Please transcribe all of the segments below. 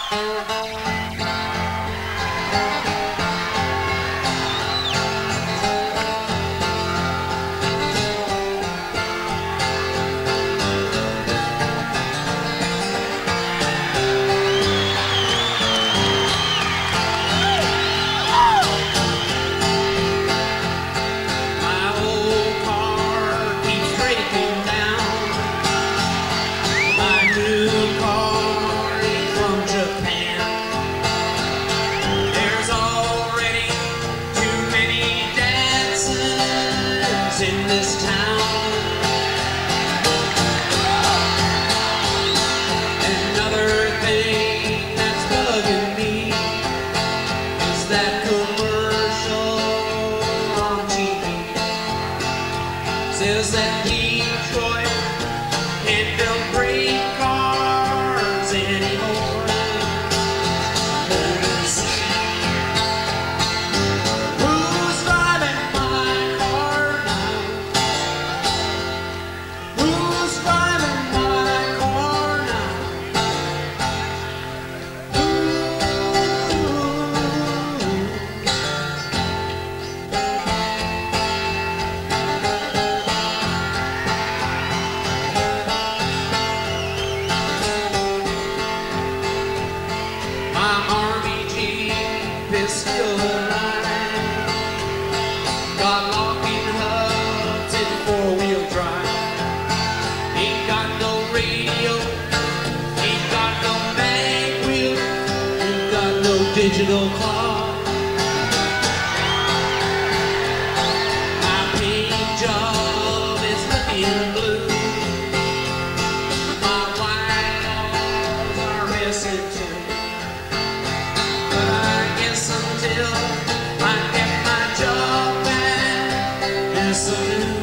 Digital clock. My paint job is looking blue. My white walls are missing too. But I guess until I get my job back, it's a new.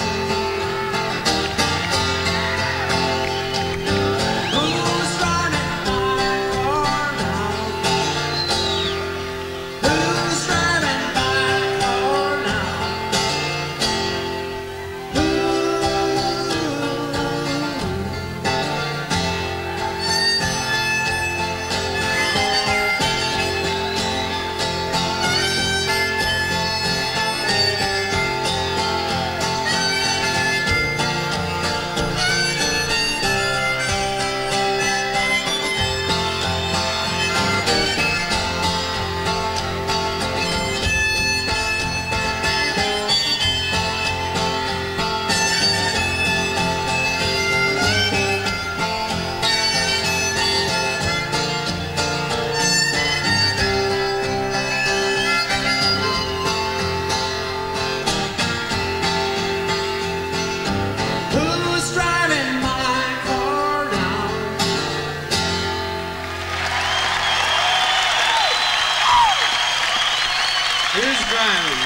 Who's driving?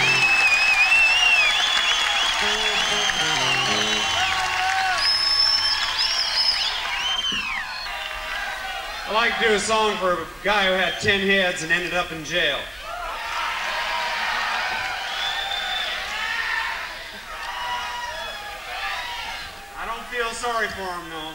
I like to do a song for a guy who had 10 heads and ended up in jail. I don't feel sorry for him, though.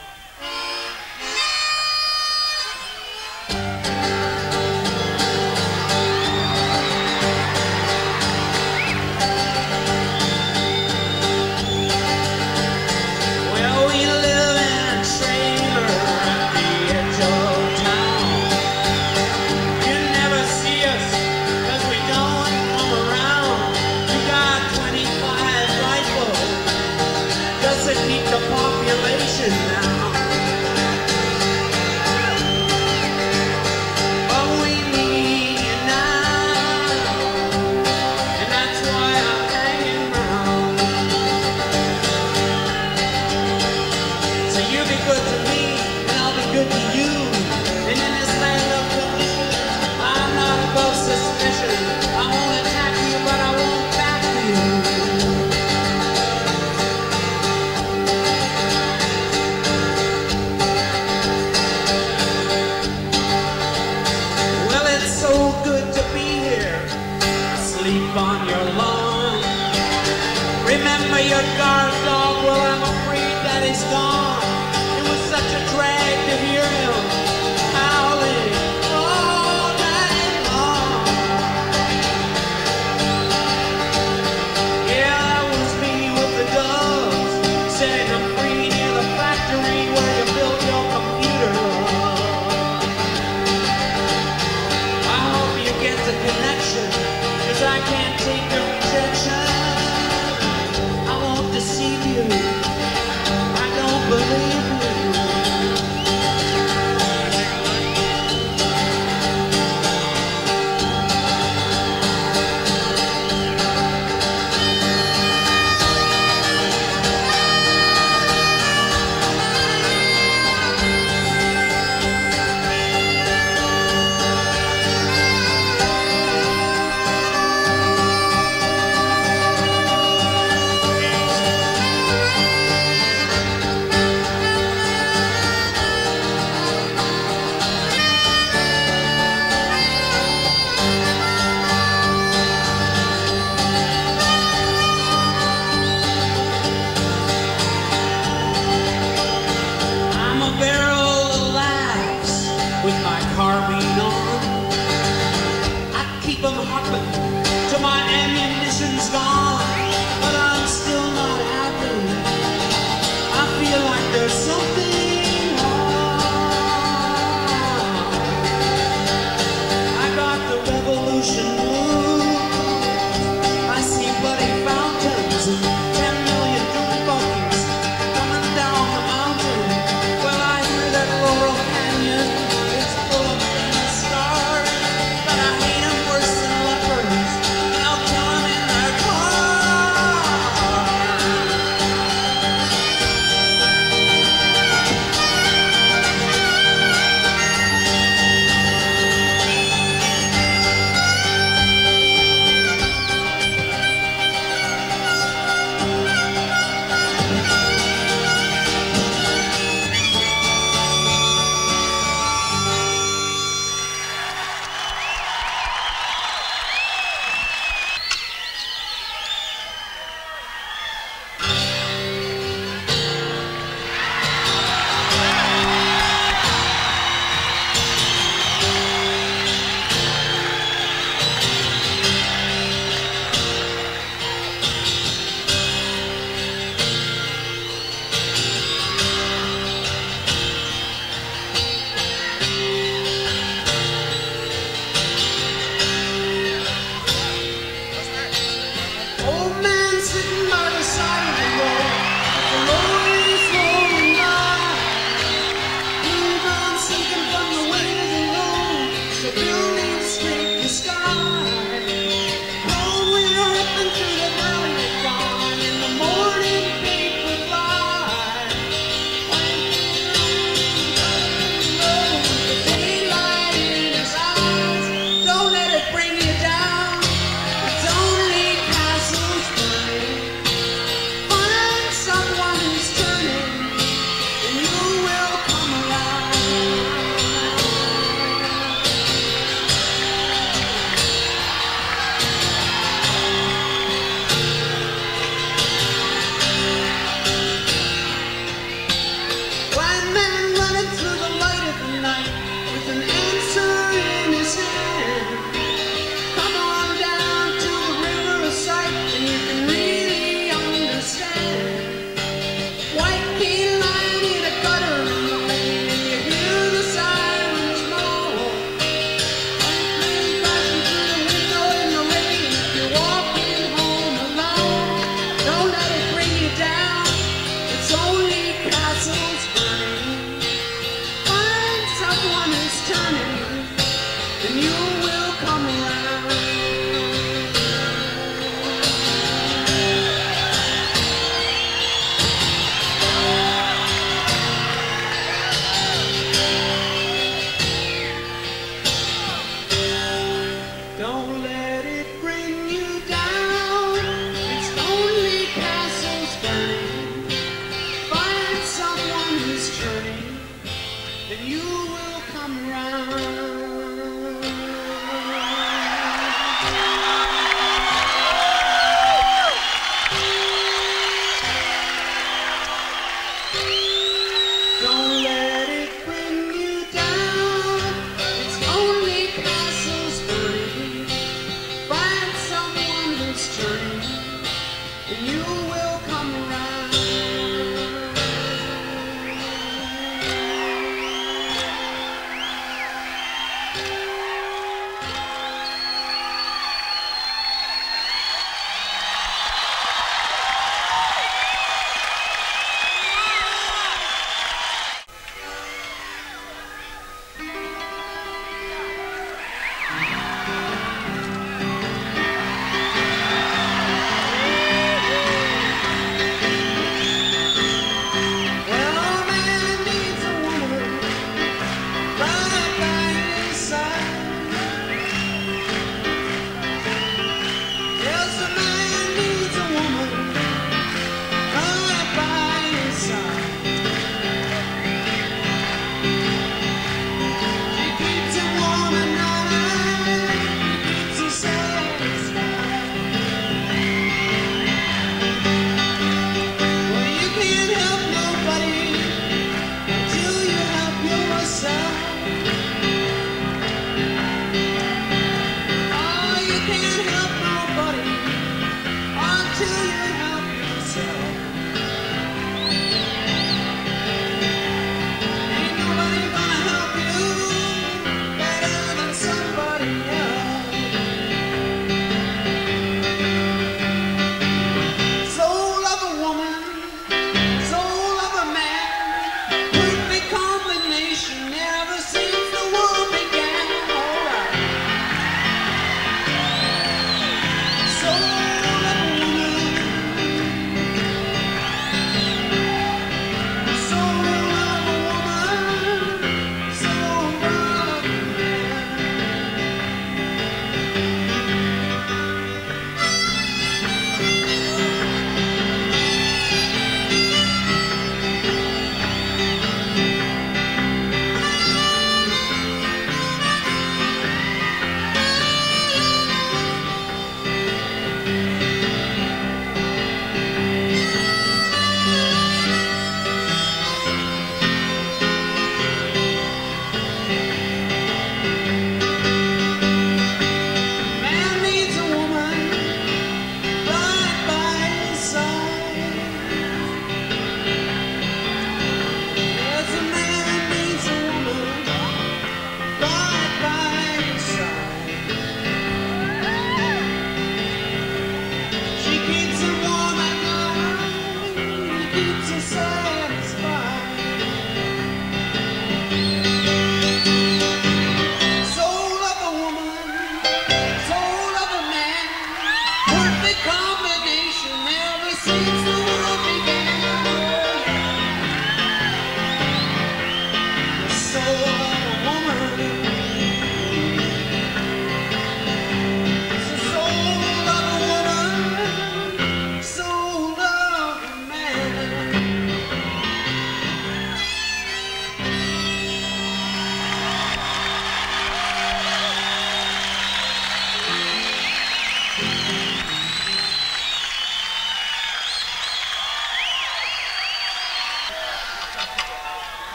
On your lawn. Remember your guard dog? Well, I'm afraid that he's gone. It was such a drag to hear him howling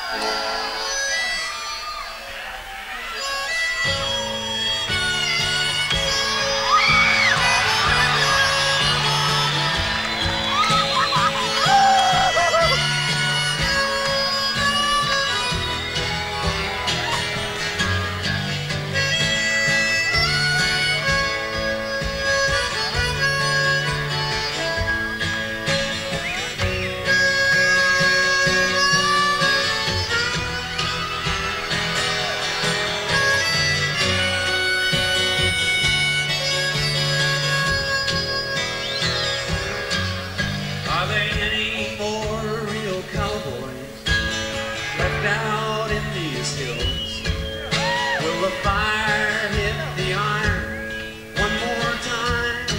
Are there any more real cowboys left out in these hills? Will the fire hit the iron one more time?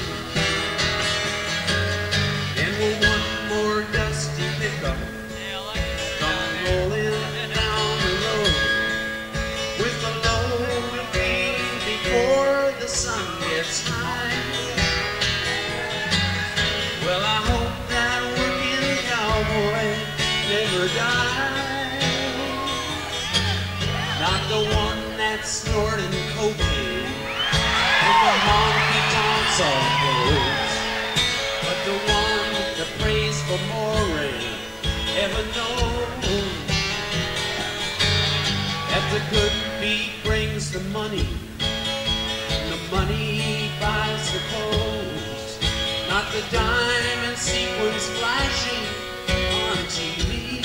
And will one more dusty pickup come rolling down the road with the load paid before the sun gets high? Well, I hope that working cowboy never dies. Not the one that's snorting cocaine with the honky tonks all closed, but the one that prays for more rain. Heaven knows that the good beat brings the money, and the money buys the clothes. Not the diamond sequins flashing on TV,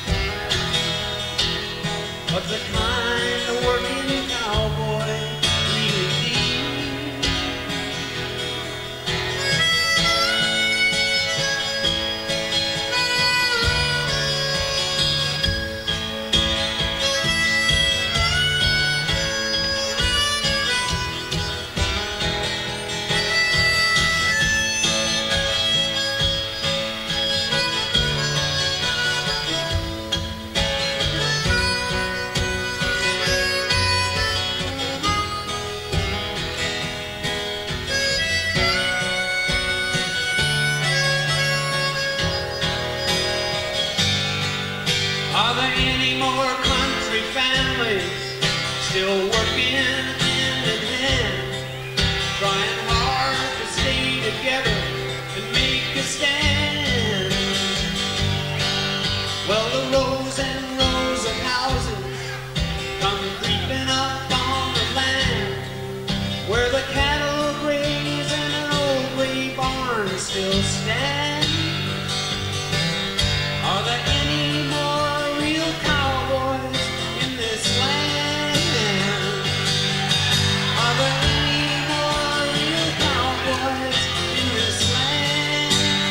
but the kind the working cowboy really needs. Are there any more country families still working hand in hand, trying hard to stay together and make a stand? Well, the rows and rows of houses come creeping up on the land where the cattle graze and an old gray barn still stands. Are there any more real cowboys in this land? Are there any more real cowboys in this land?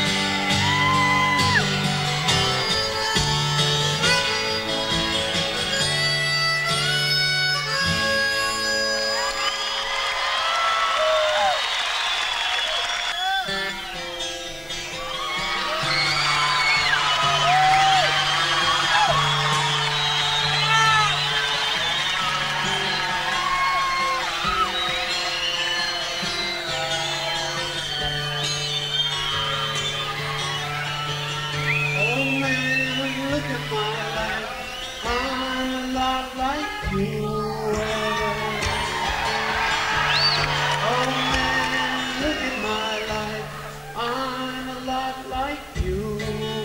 Oh man, look at my life. I'm a lot like you. Oh man, look at my life. I'm a lot like you.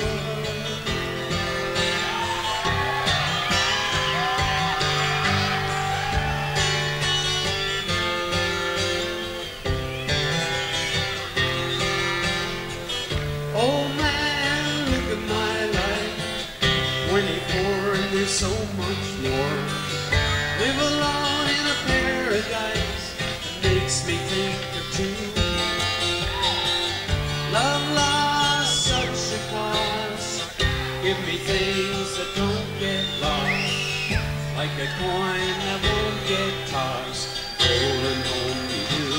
Oh man, look at my life. 24 and there's so much more. Live alone in a paradise that makes me think of two. Love lost such a cost. Give me things that don't get lost, like a coin that won't get tossed, rolling home to you.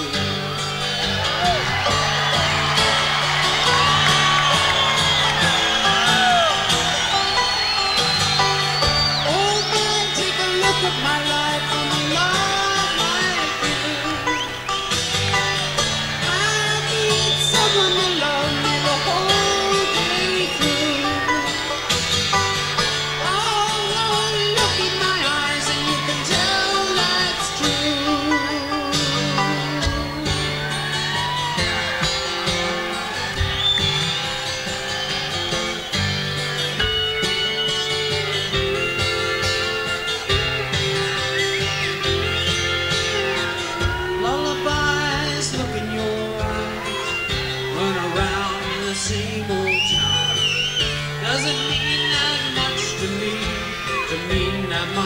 Look at my life, I'm a lot like you. I need someone to love me the whole day through. Oh,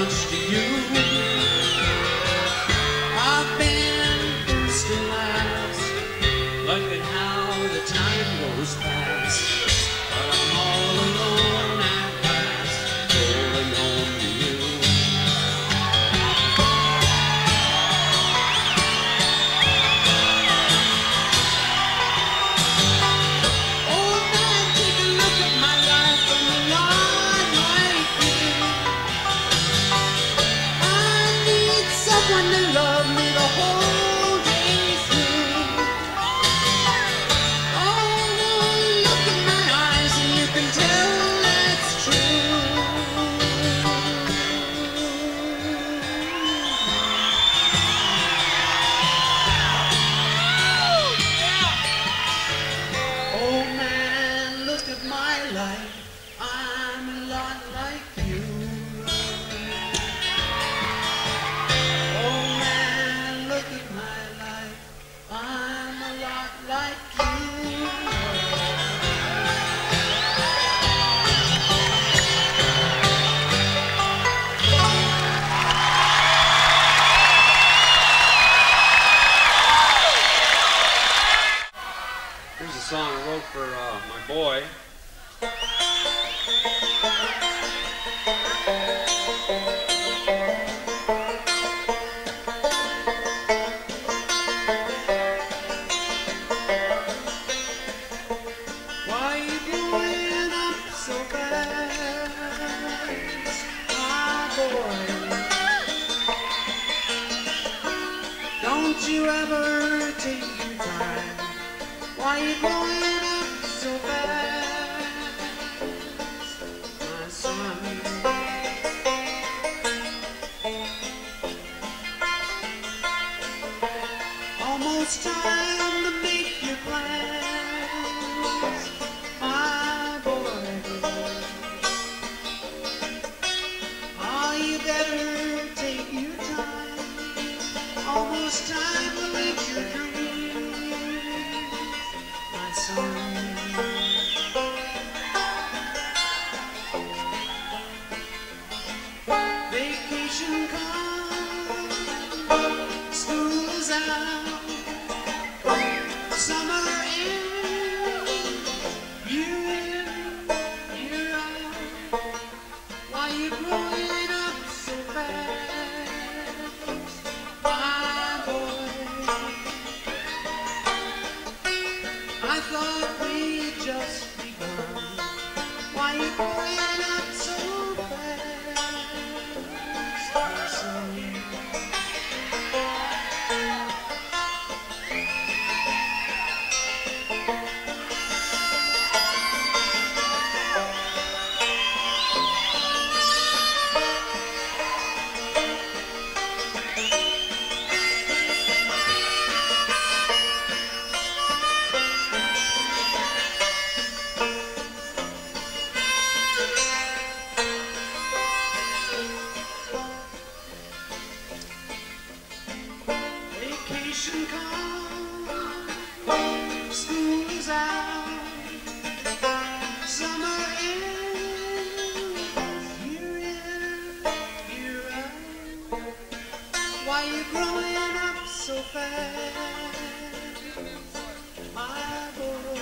much to you. I've been first and last. Look at how the time goes past. But I'm all alone at last, going home to you. Oh man, take a look at my life from a lot like you. I need someone to love me the whole day through. Look in my eyes and you can tell that's true. Oh man, look at my life. I'm a lot like you. Oh man, look at my life. I'm a lot like you. Here's a song I wrote for my boy. Why you growing up so fast, my boy? Don't you ever take your time? Why you growing up so fast, my son? Almost time to make your plans, my boy. Oh, you better take your time. Almost time to live your dreams, my son. Vacation comes, school is out, summer ends, year in, year out. Why you growing up so fast, my boy? I thought we'd just begun. Why you growing up so fast, my son? Vacation comes, school is out, summer ends, year in, year out. Why you growing up so fast, my boy?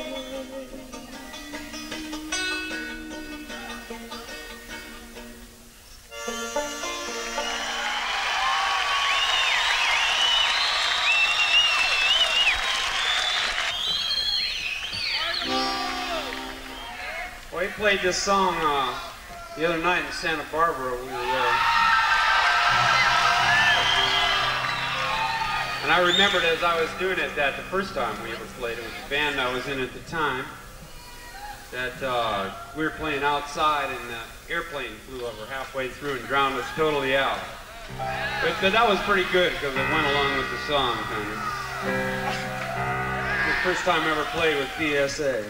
Well, he played this song the other night in Santa Barbara. We were there. And I remembered as I was doing it that the first time we ever played it with the band I was in at the time, that we were playing outside and the airplane flew over halfway through and drowned us totally out. But that was pretty good because it went along with the song, kind of. The first time I ever played with PSA.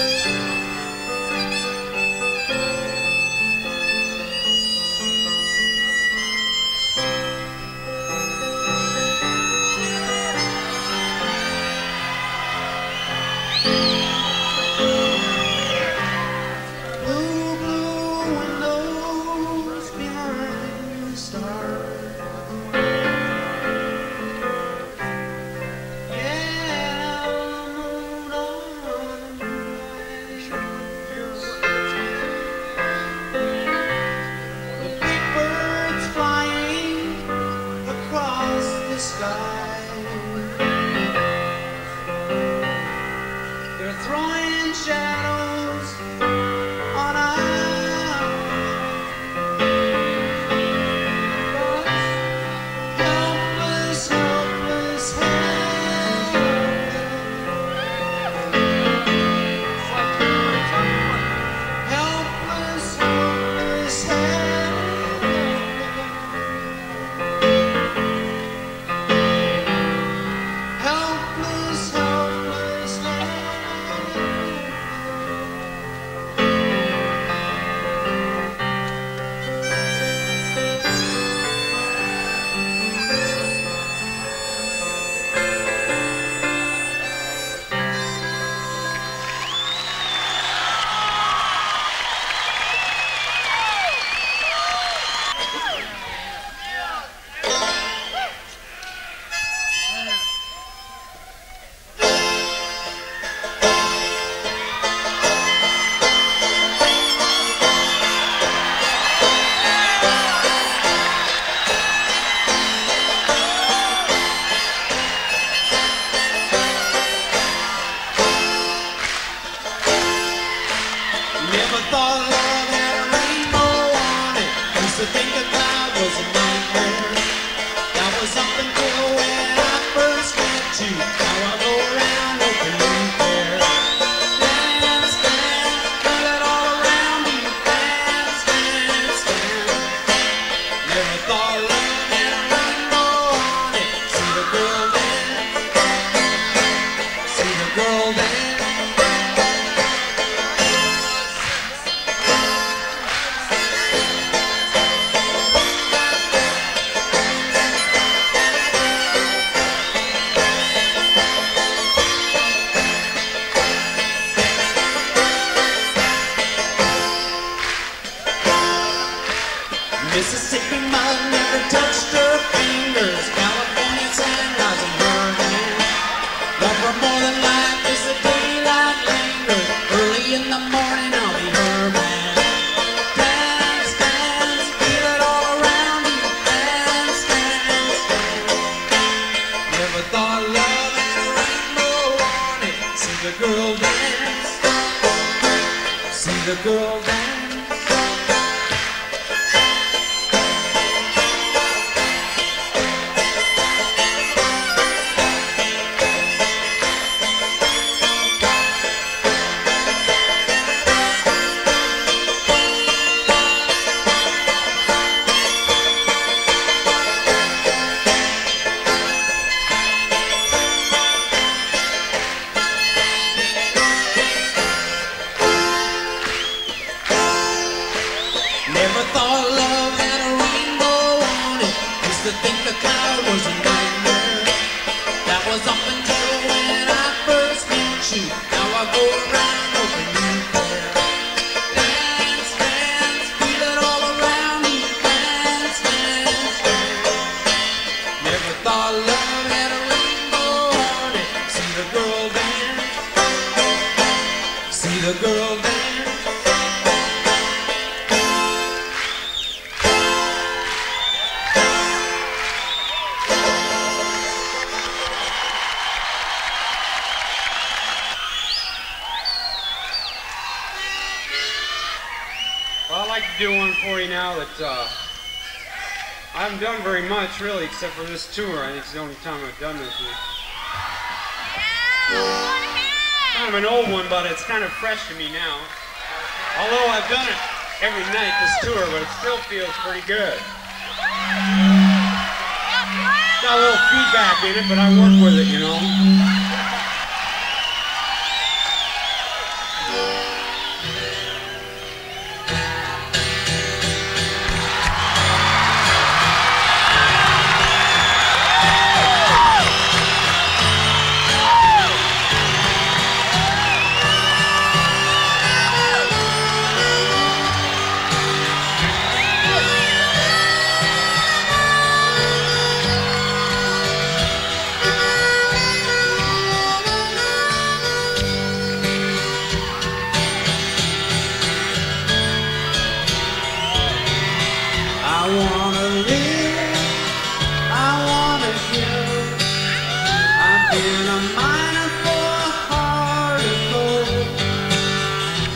Mississippi mud never touched her fingers. California sunrise in her hand. Love her more than life as the daylight lingers. Early in the morning I'll be her man. Dance, dance, feel it all around you. Dance, dance, dance. Never thought love had a rainbow on it. See the girl dance. See the girl dance. Never thought love had a rainbow on it. Used to think the cloud was a nightmare. That was up until when I first met you. Now I go around hoping you care. Dance, dance, feel it all around me. Dance, dance, dance. Never thought love had a rainbow on it. See the girl dance. See the girl dance. Well, I'd like to do one for you now that I haven't done very much, really, except for this tour. I think it's the only time I've done this one. Kind of an old one, but it's kind of fresh to me now. Although I've done it every night this tour, but it still feels pretty good. Got a little feedback in it, but I work with it, you know.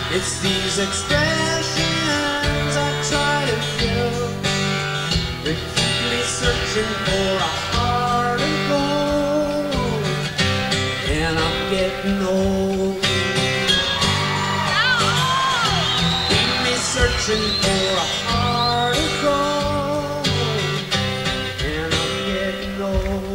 It's these expressions I try to feel that keep me searching for a heart of gold, and I'm getting old. Keep me searching for a heart of gold, and I'm getting old.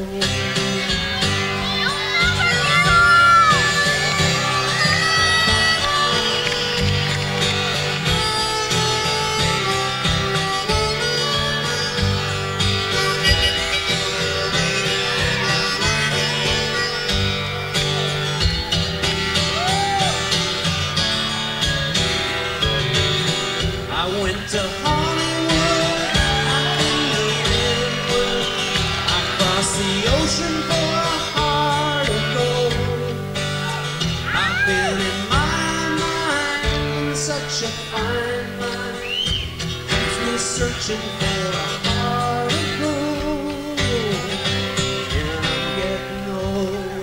I went to Hollywood, I've been to Linwood, I crossed the ocean for a heart of gold. I've been in my mind, such a fine line, keeps me searching for a heart of gold, and I'm getting old.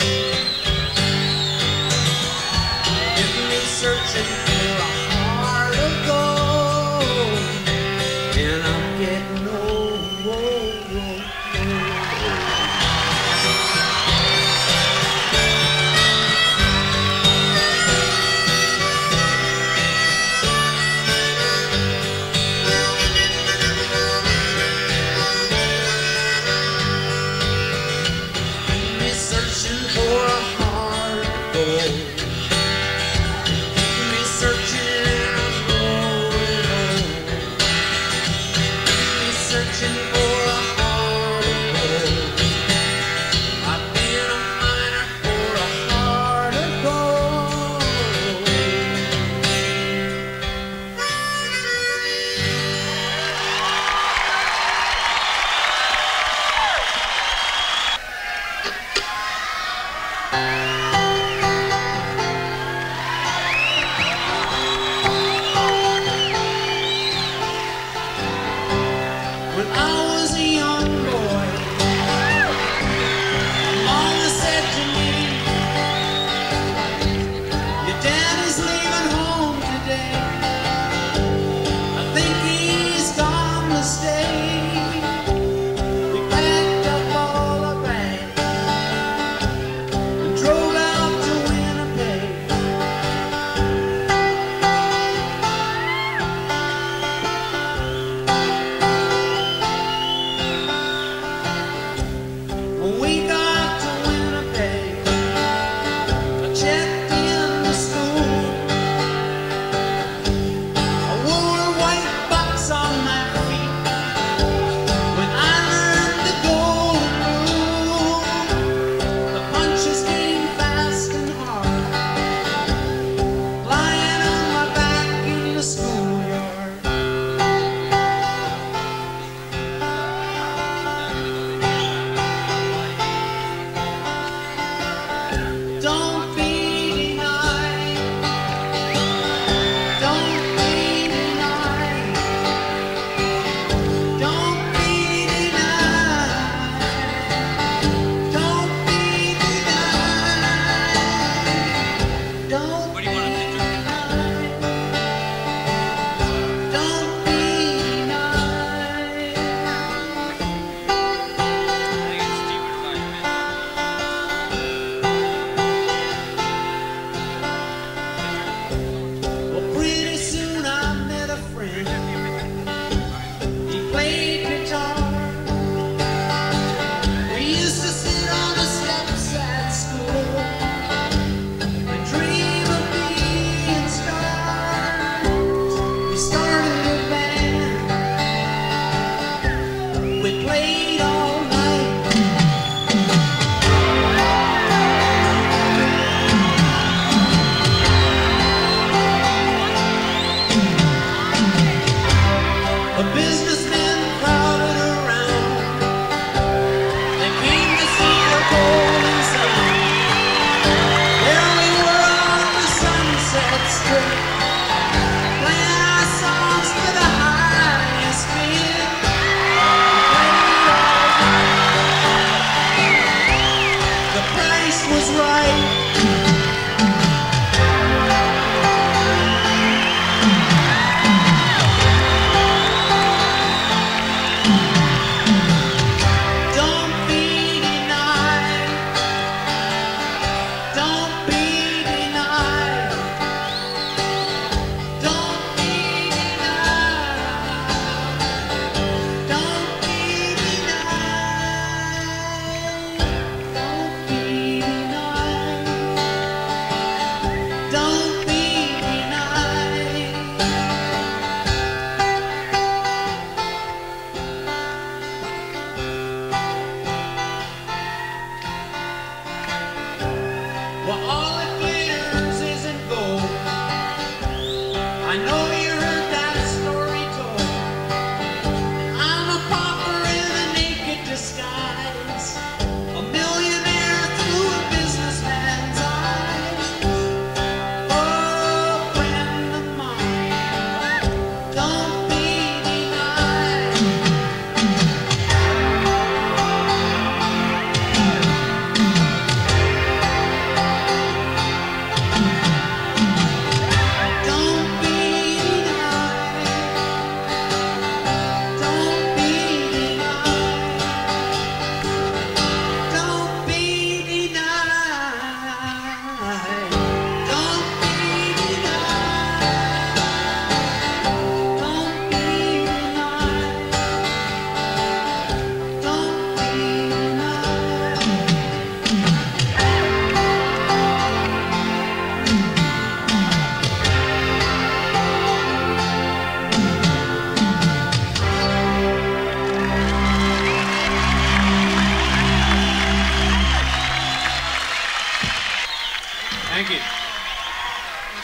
Keeps me searching for a heart of gold, and I'm getting old, old, old, keep me searching for a heart of gold. Keep me searching and I'm growing old. Keep me searching for a heart of gold. I've been a miner for a heart of gold. When I was a young boy, Mama said to me, your daddy's leaving home today. I think he's gone to stay. We packed up all our bags and drove out to Winnipeg. When we got to Winnipeg, I checked in the school. I wore a white box on my feet when I learned the golden rule. The punches came fast and hard, lying on my back in the schoolyard. Don't be denied. Don't be denied. Don't be denied. Don't be denied. Don't be denied. Don't be denied. Well, pretty soon I met a friend. He played guitar. We used to sit on the steps at school and dream of being stars. We started a band. We played all night. The businessmen crowded around. They came to see the golden sound. There we were on the Sunset Strip, playing our songs to the highest bid. Played all night. The price was right.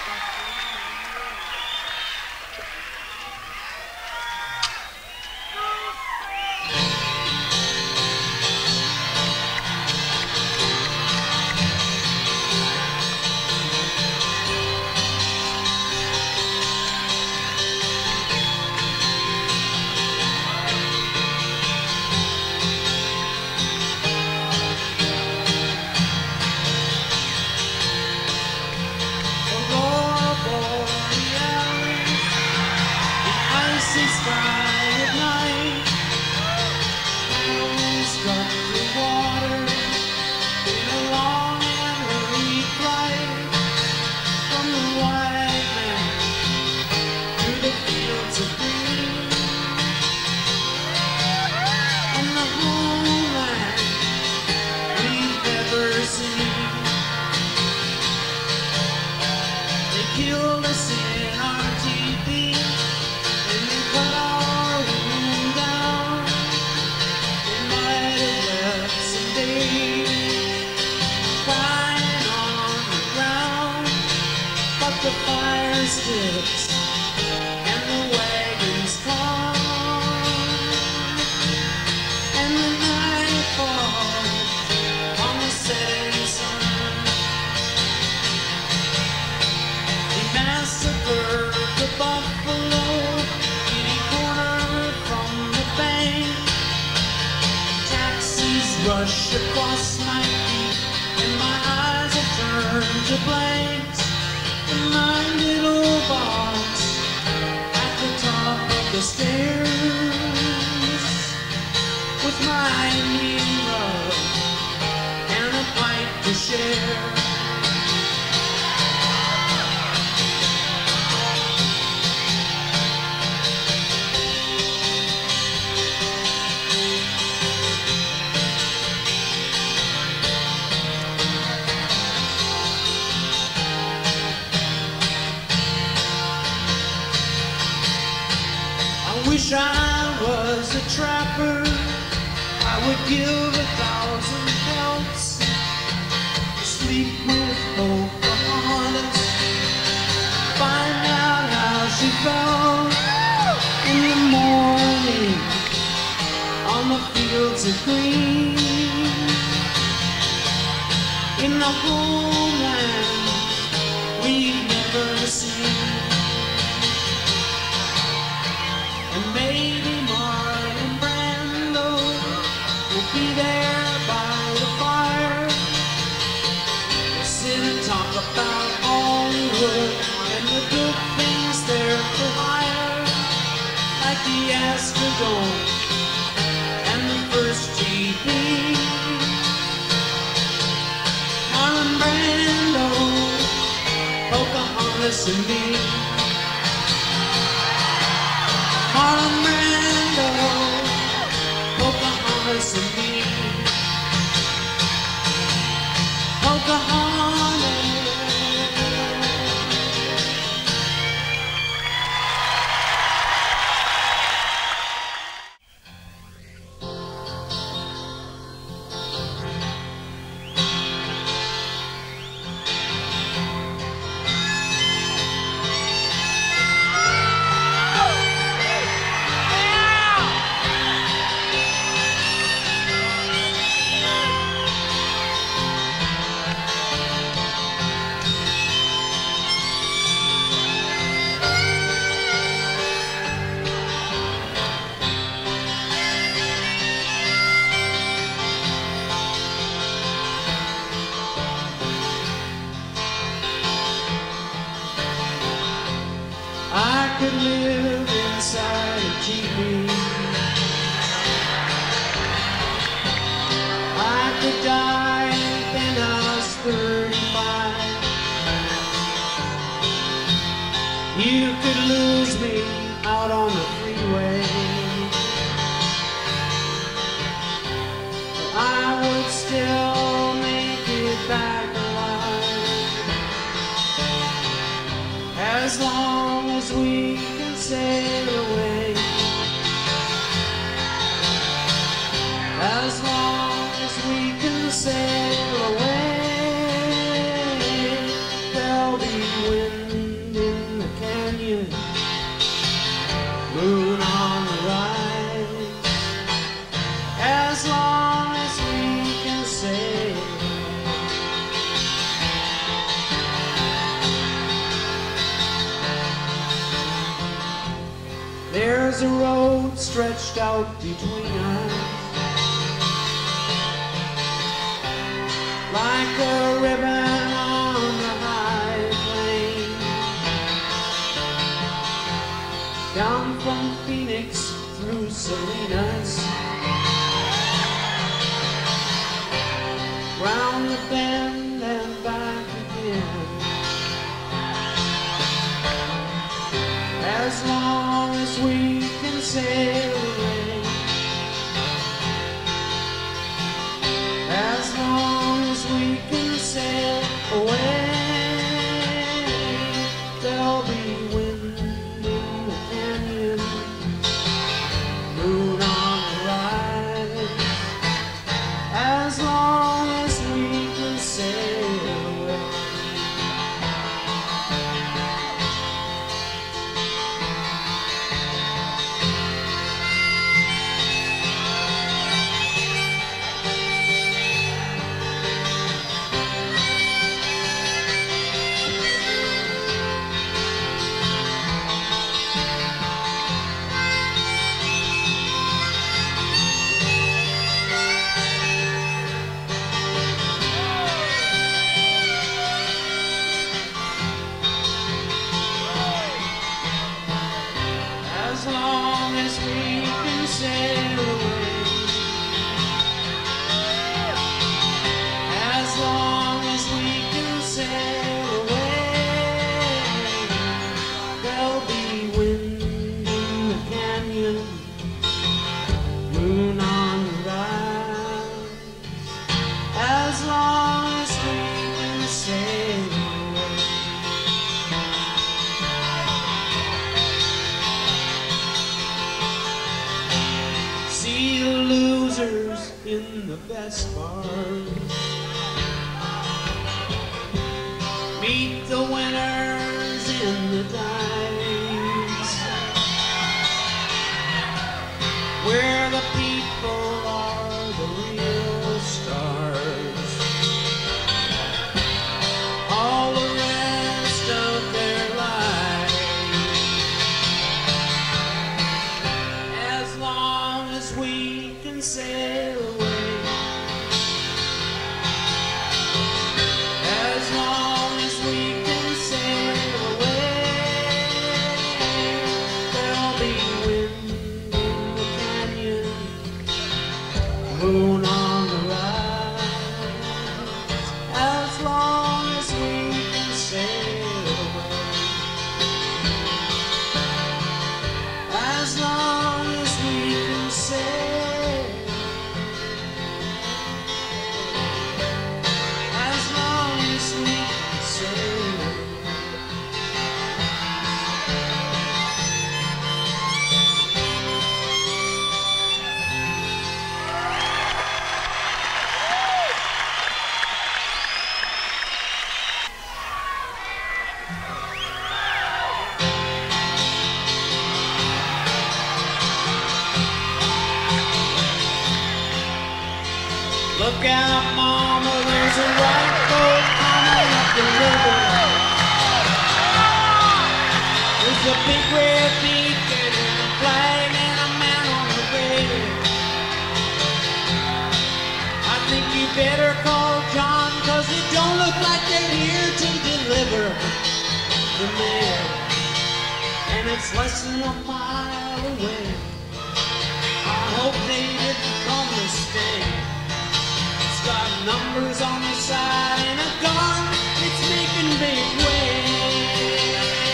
Rush across my feet, and my eyes have turned to blanks. In my little box at the top of the stairs, with my knee rug and a pipe to share. Wish I was a trapper, I would give 1,000 pelts to sleep with Pocahontas, find out how she felt in the morning on the fields of green, in the homeland we've never seen. Maybe Marlon Brando will be there by the fire. We'll sit and talk about Hollywood and the good things there for hire, like the Astrodome and the first TV. Marlon Brando, Pocahontas and me. Marlon Brando, Pocahontas and me. Pocahontas. I could live inside a TV. I could die in penthouse 35. You could lose me out on the freeway, but I would still make it back alive, as long as we can sail away, as long as we can sail away. There'll be wind There's a road stretched out between us, like a ribbon on the high plain, down from Phoenix through Salinas, round the bend and back again. As long as we can sail away, as long as we can sail away, there'll be wind in the canyon, moon on the rise, as long as we can sail away. As long as we can sail away, as long as we can sail away, there'll be wind in the canyon, moon on the rise, as long as we can sail away. See the losers in the best bars, meet the winners in the dives, where the people are the real stars, all the rest of their lives. As long as we can sail away, as long as we can sail away, there'll be wind in the canyon, moon on the rise, as long as we can sail away, as long as we can sail, as long as we can sail. Look out, mama, there's a white boat coming up the river. There's a big red beacon and a flag and a man on the radio. I think you better call John, 'cause it don't look like they're here to deliver the mail. And it's less than a mile away. I hope they didn't come to stay. It's got numbers on the side and a gun, it's making big waves.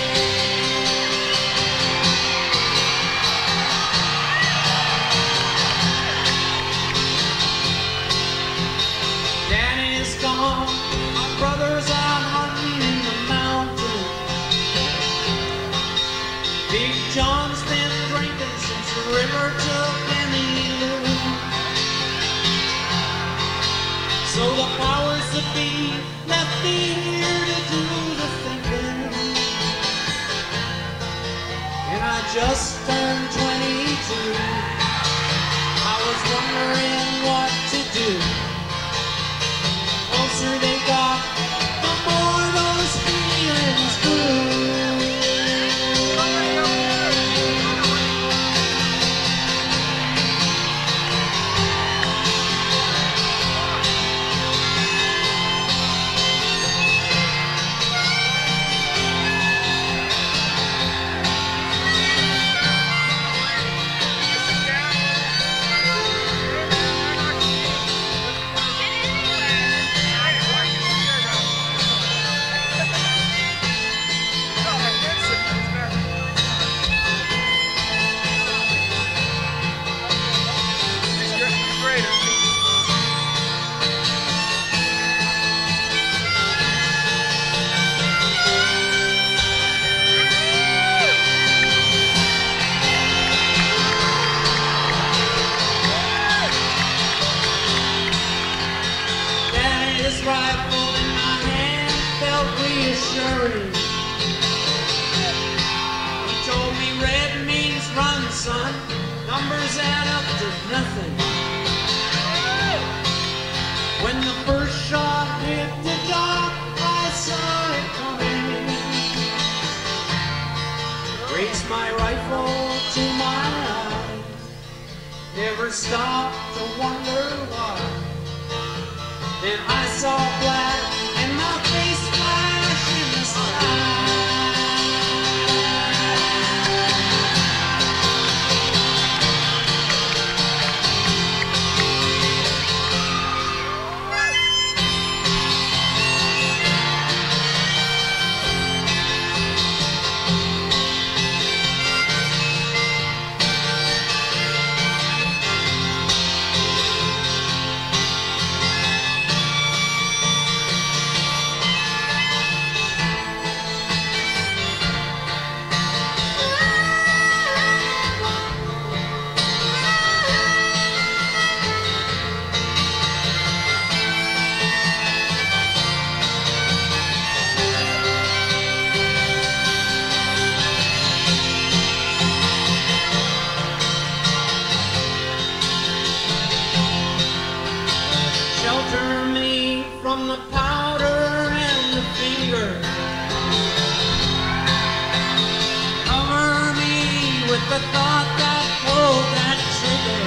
Danny's gone, my brother's out hunting in the mountains. Big John's been drinking since the river took Emmylou. So the powers that be left me here to do the thinking. And I just turned 22. I was wondering what to do. The closer they got, the more those feelings grew. nothing. When the first shot hit the dock, I saw it coming. Raised my rifle to my eye, never stopped to wonder why. Then I saw black and my face flash in the sky. Shelter me from the powder and the finger. Cover me with the thought that pulled that trigger.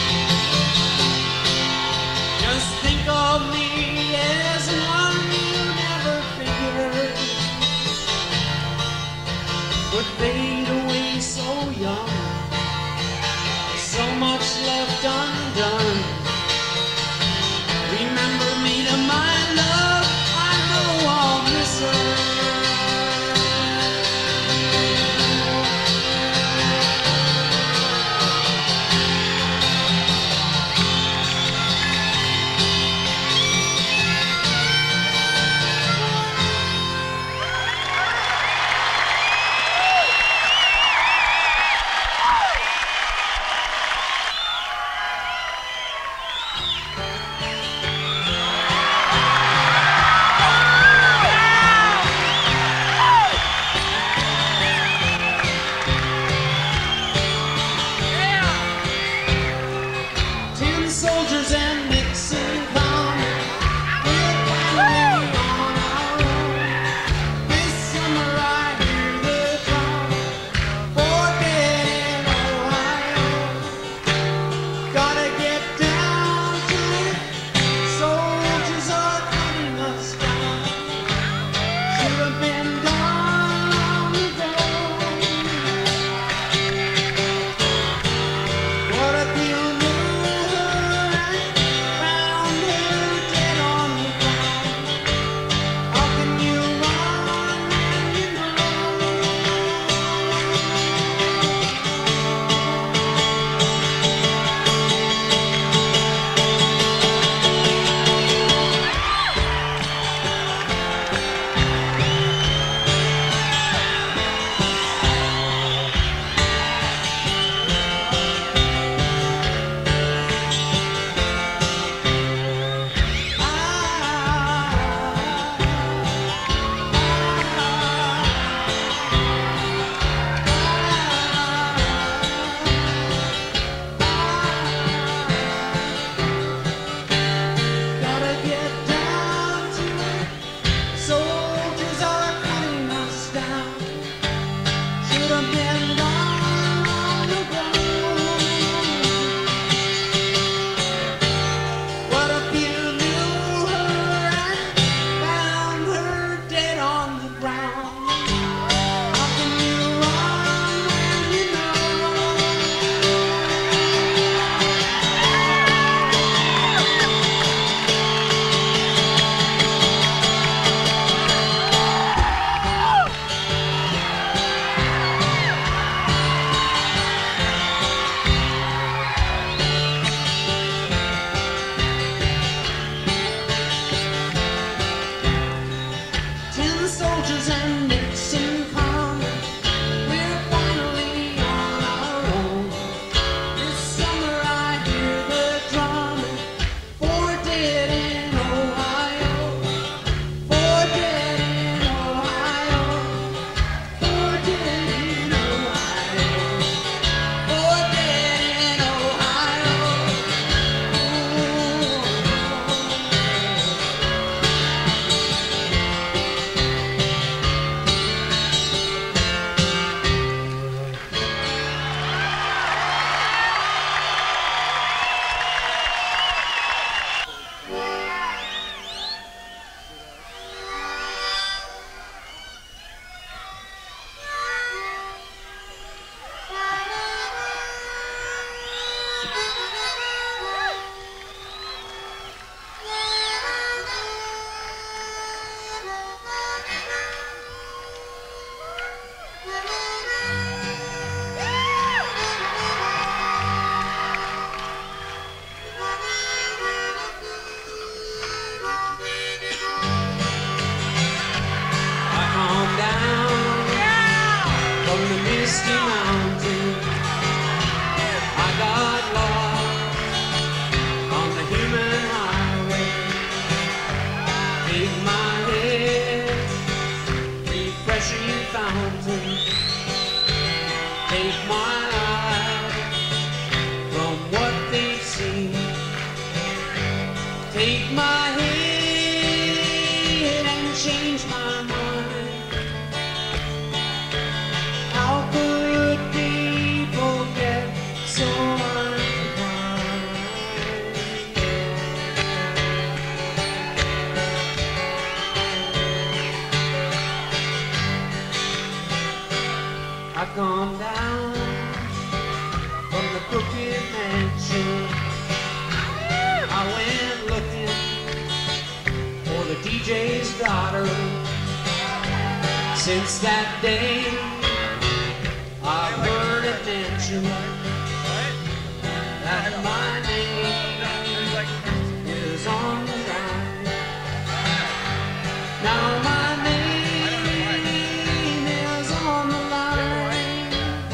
Just think of me as one you never figured would fade away so young. So much left undone. Remember me to my love, I know I'll miss her. misty mountain. I got lost on the human highway. Take my head, refreshing fountain. Take my eyes from what they've seen. Take my head and change my mind. How could people get so unkind? I come down from the crooked mansion. I went looking for the DJ's daughter. Since that day, I've heard it mentioned that my name is on the line. Now my name is on the line.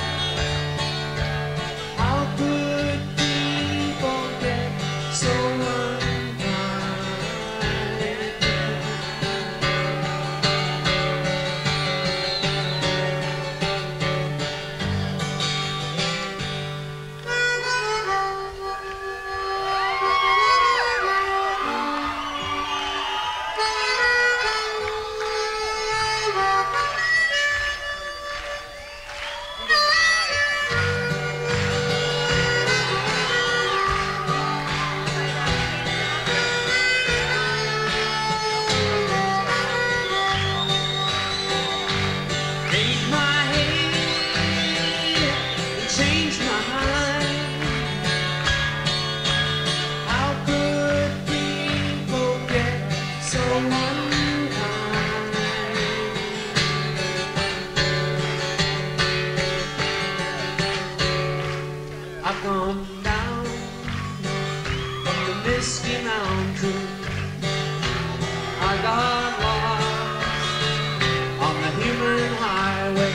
How could people get so I come down from the misty mountain. I got lost on the human highway.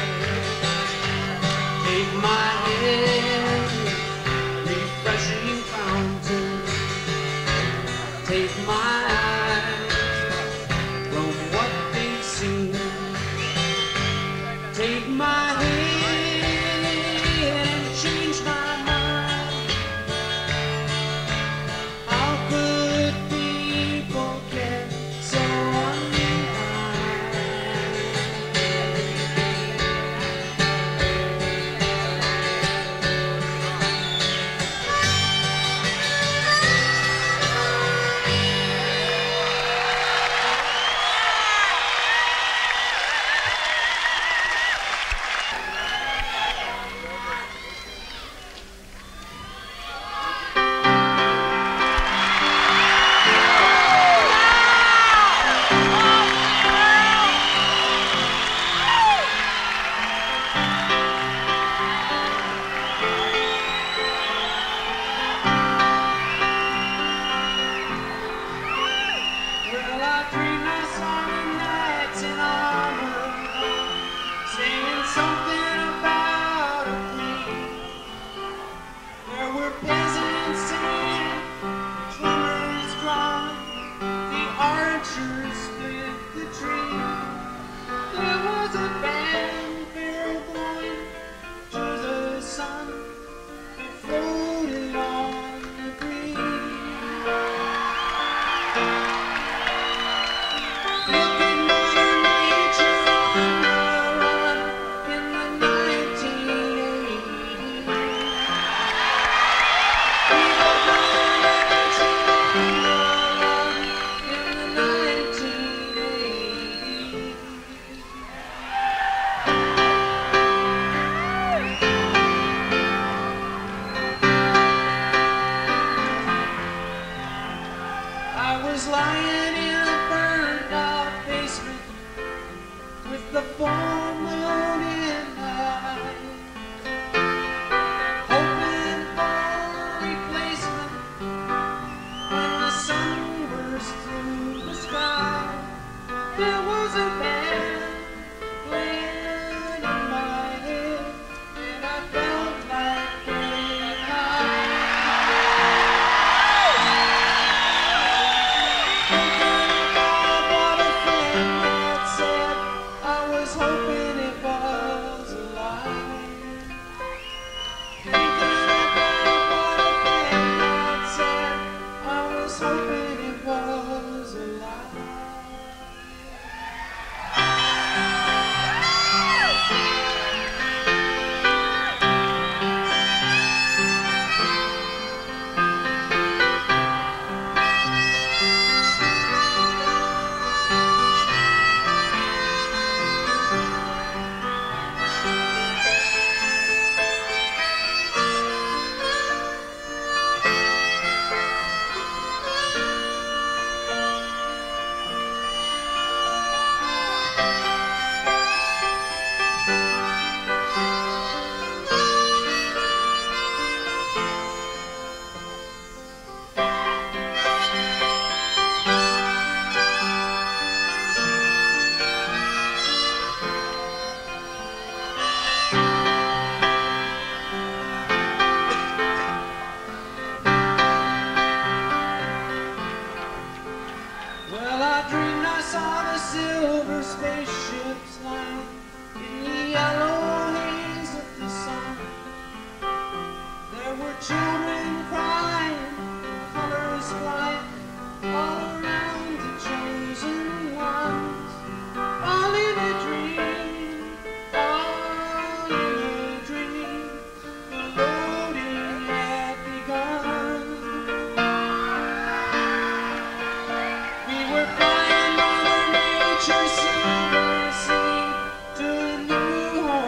Take my head, refreshing fountain. Take my eyes from what they've seen. Take my head and change my mind. How could people get so yellow haze of the sun. There were children crying, colors flying all around the chosen ones. All in a dream, all in a dream, the loading had begun. We were flying Mother Nature's silver sea to a new home.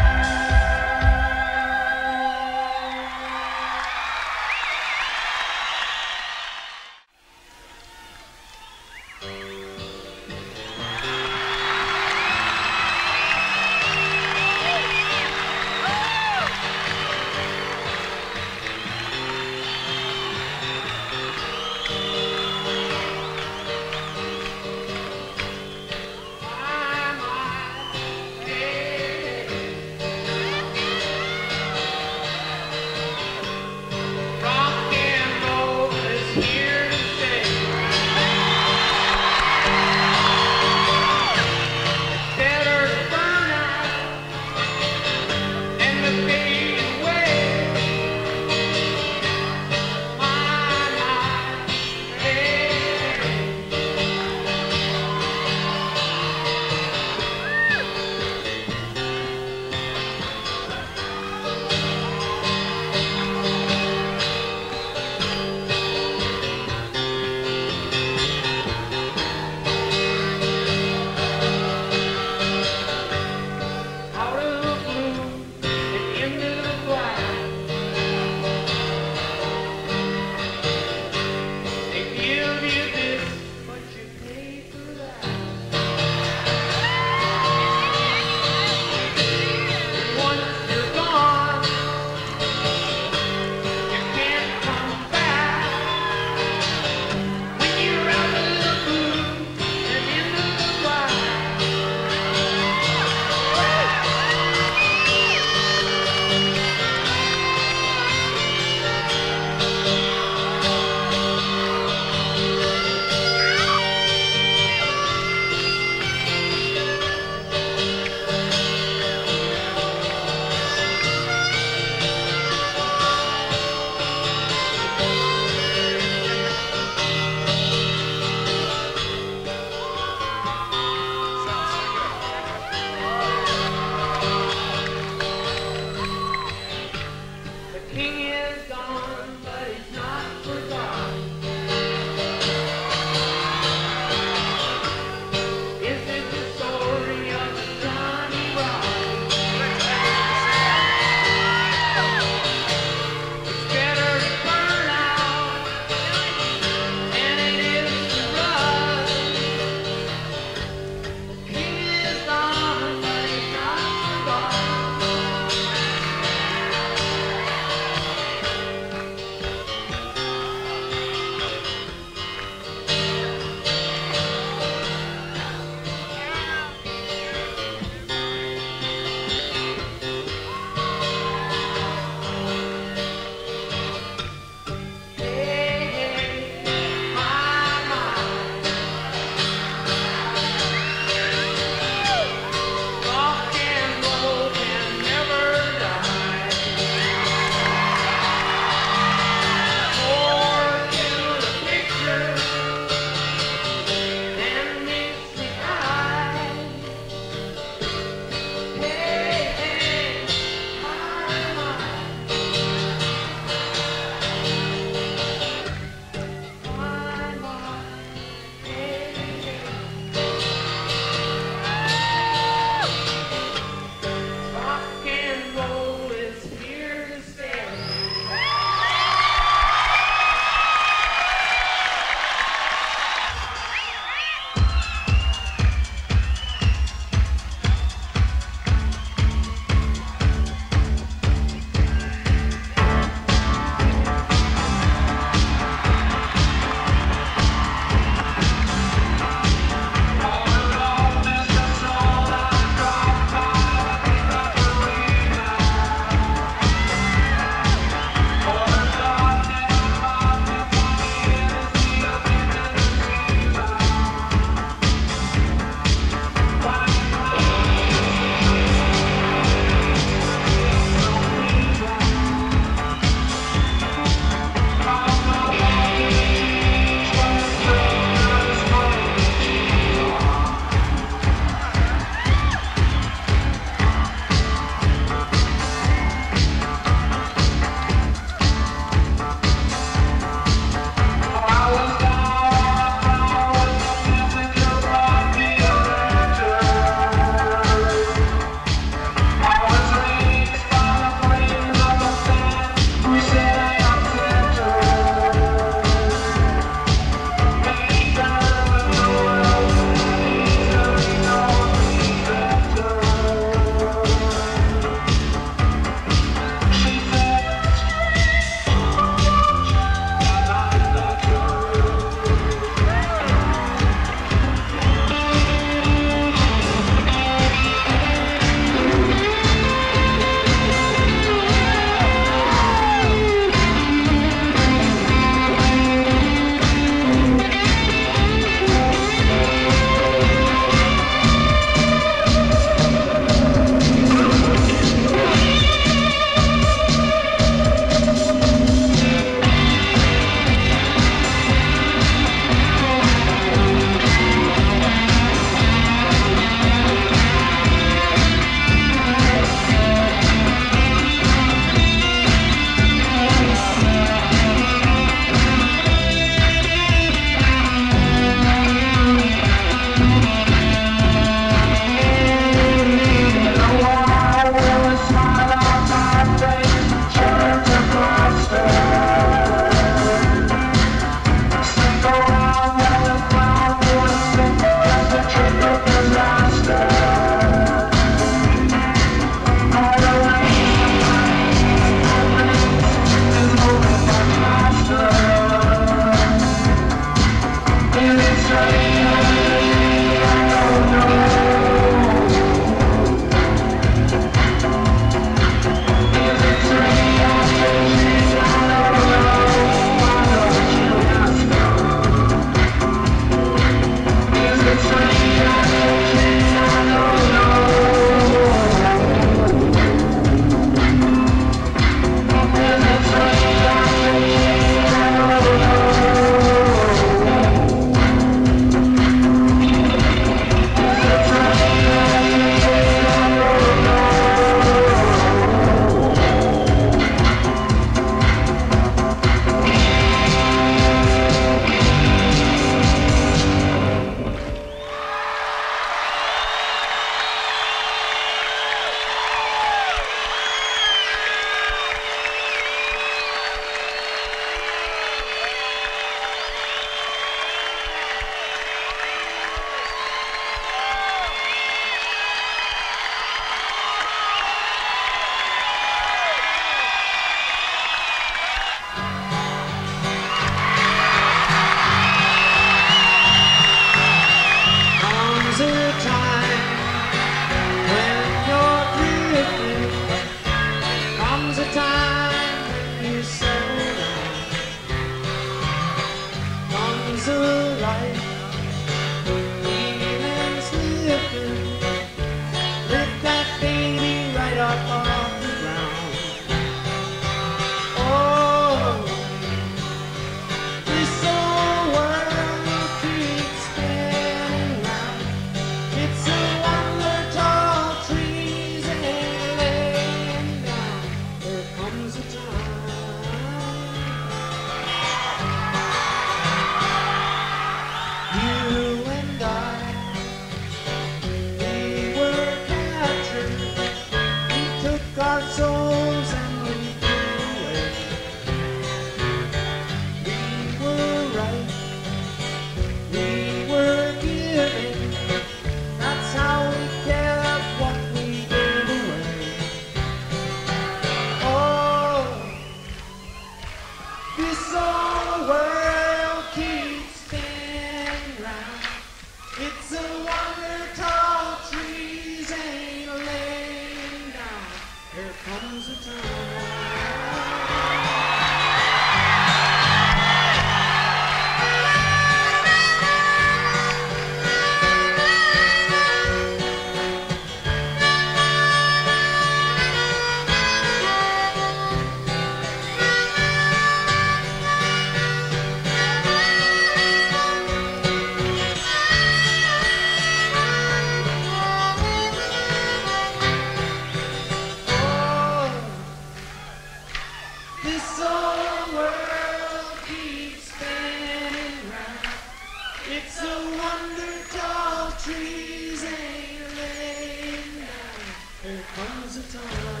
no wonder tall trees ain't laying down. There comes a time.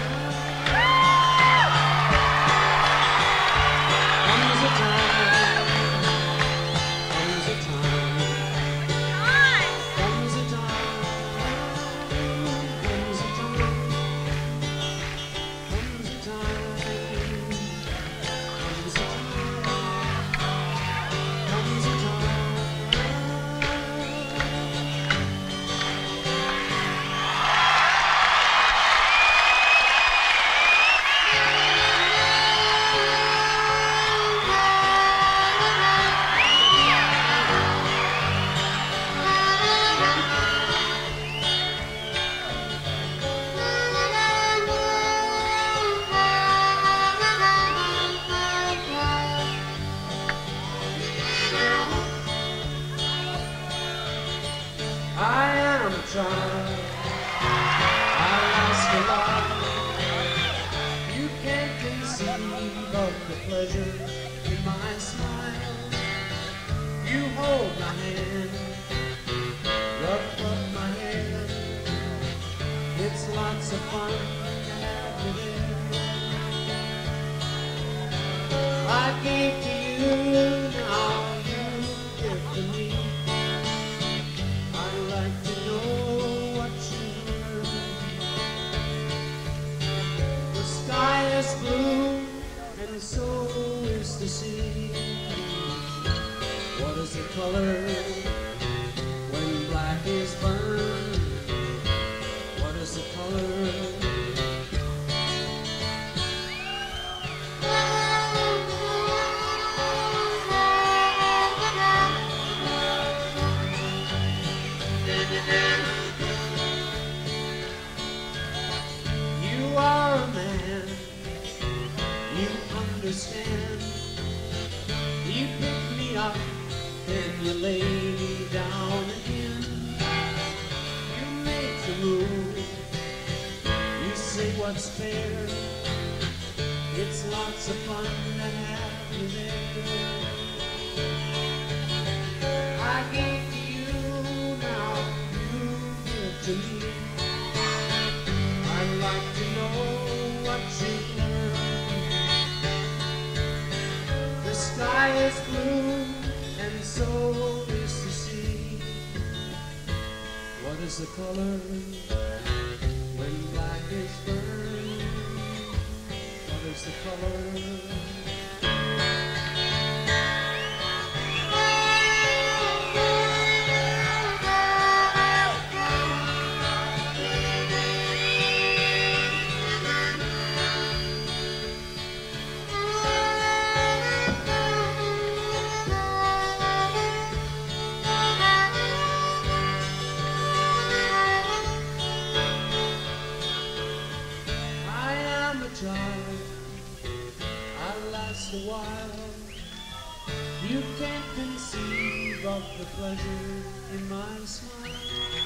Comes a time. Comes a time. Comes a time. Comes a time. Comes a time. Comes a time. Comes a time. I am a child, I lost a lot. You can't conceive of the pleasure in my smile. You hold my hand, rough up my hair. It's lots of fun to have you there. I gave to you, now you give to me. I'd like to know what you learned. The sky is blue and so is the sea. What is the color when black is burned? What is the color? You are a man, you understand. You pick me up, then you lay me down again. You make the move, you say what's fair. It's lots of fun to have you there. I gave to you, now you give to me. I'd like to know what you've learned. The sky is blue and so is the sea. What is the color when black is burned? What is the color? Child, I last a while. You can't conceive of the pleasure in my smile.